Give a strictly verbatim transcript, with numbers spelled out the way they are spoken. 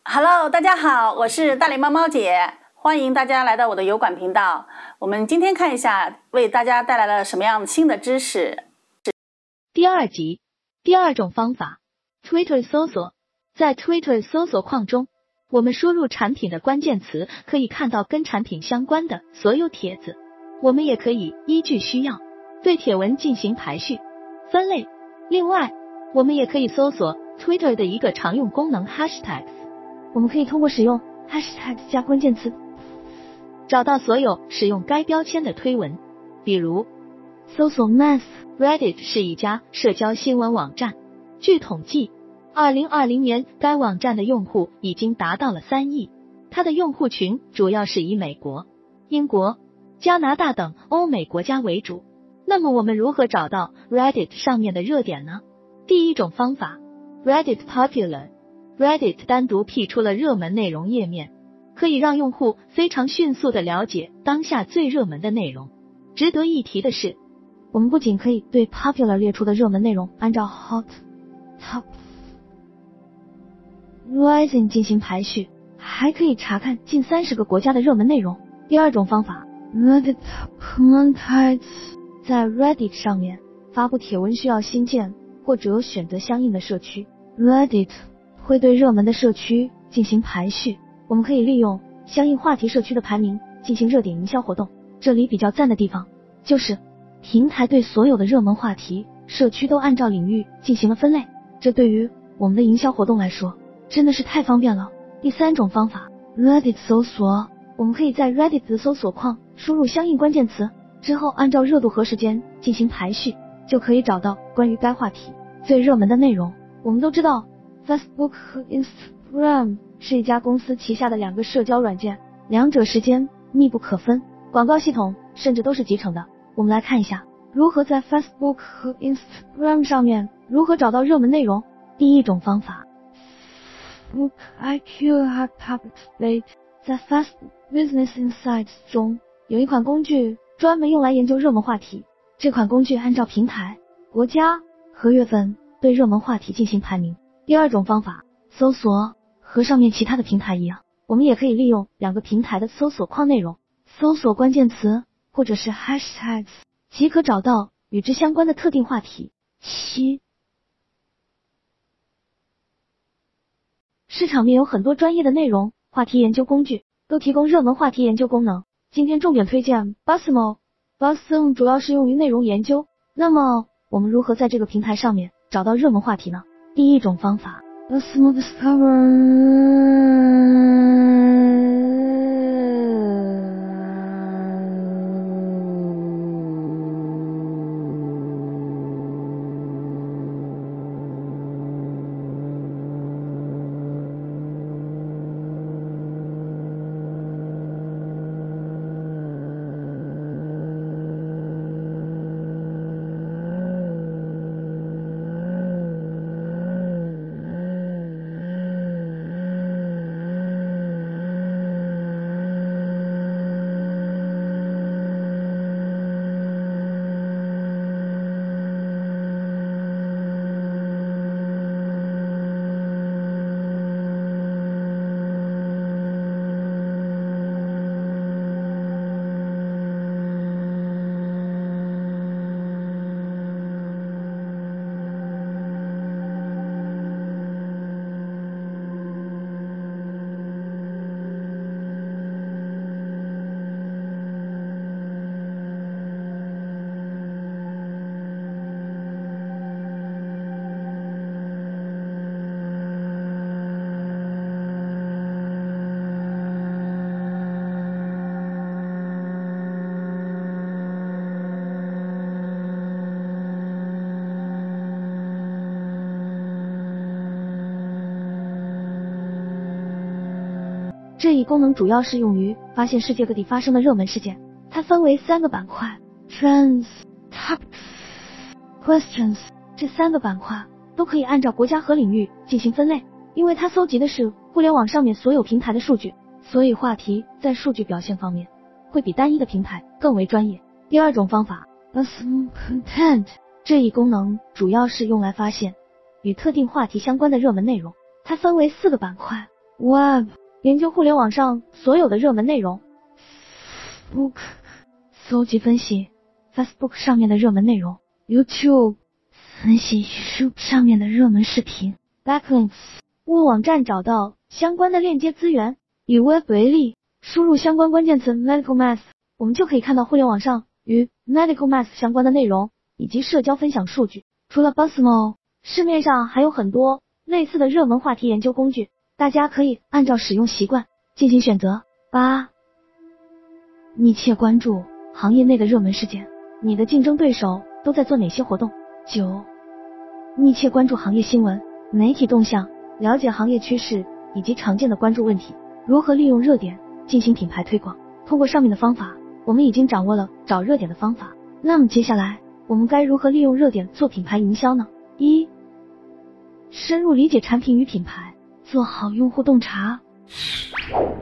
Hello， 大家好，我是大脸猫猫姐，欢迎大家来到我的油管频道。我们今天看一下，为大家带来了什么样新的知识。 第二集，第二种方法 ，Twitter 搜索。在 Twitter 搜索框中，我们输入产品的关键词，可以看到跟产品相关的所有帖子。我们也可以依据需要，对帖文进行排序、分类。另外，我们也可以搜索 Twitter 的一个常用功能 Hashtags。 我们可以通过使用 Hashtag 加关键词， 找到所有使用该标签的推文。比如， 搜索 Math。Reddit 是一家社交新闻网站。据统计，二零二零年该网站的用户已经达到了三亿。它的用户群主要是以美国、英国、加拿大等欧美国家为主。那么我们如何找到 Reddit 上面的热点呢？第一种方法 ，Reddit Popular。Reddit 单独辟出了热门内容页面，可以让用户非常迅速地了解当下最热门的内容。值得一提的是， 我们不仅可以对 Popular 列出的热门内容按照 Hot、Top、Rising 进行排序，还可以查看近三十个国家的热门内容。第二种方法 Reddit Monetize。在 Reddit 上面发布帖文需要新建或者选择相应的社区。Reddit会对热门的社区进行排序，我们可以利用相应话题社区的排名进行热点营销活动。这里比较赞的地方就是平台对所有的热门话题社区都按照领域进行了分类，这对于我们的营销活动来说真的是太方便了。第三种方法 Reddit 搜索，我们可以在 Reddit 的搜索框输入相应关键词之后，按照热度和时间进行排序，就可以找到关于该话题最热门的内容。我们都知道Facebook 和 Instagram 是一家公司旗下的两个社交软件，两者之间密不可分，广告系统甚至都是集成的。我们来看一下如何在 Facebook 和 Instagram 上面如何找到热门内容。第一种方法 Facebook I Q Hot Topics Late。 在 Facebook Business Insights 中有一款工具专门用来研究热门话题，这款工具按照平台、国家和月份对热门话题进行排名。第二种方法搜索，和上面其他的平台一样，我们也可以利用两个平台的搜索框内容，搜索关键词或者是 Hashtags， 即可找到与之相关的特定话题。七，市场面有很多专业的内容话题研究工具，都提供热门话题研究功能。今天重点推荐 Buzzsumo。Buzzsumo 主要是用于内容研究。那么我们如何在这个平台上面找到热门话题呢？第一种方法 Buzzsumo Discover。这一功能主要是用于发现世界各地发生的热门事件，它分为三个板块 Trends、Topics、Questions。这三个板块都可以按照国家和领域进行分类，因为它搜集的是互联网上面所有平台的数据，所以话题在数据表现方面会比单一的平台更为专业。第二种方法 Custom Content， 这一功能主要是用来发现与特定话题相关的热门内容，它分为四个板块 Web 研究互联网上所有的热门内容。Facebook 搜集分析 Facebook 上面的热门内容。YouTube 分析 YouTube 上面的热门视频。Backlinks 为网站找到相关的链接资源。以 Web 为例，输入相关关键词 Medical Math， 我们就可以看到互联网上与 Medical Math 相关的内容以及社交分享数据。除了 BuzzSumo， 市面上还有很多类似的热门话题研究工具，大家可以按照使用习惯进行选择。八、密切关注行业内的热门事件，你的竞争对手都在做哪些活动？九、密切关注行业新闻、媒体动向，了解行业趋势以及常见的关注问题。如何利用热点进行品牌推广？通过上面的方法，我们已经掌握了找热点的方法。那么接下来，我们该如何利用热点做品牌营销呢？一、深入理解产品与品牌，做好用户洞察。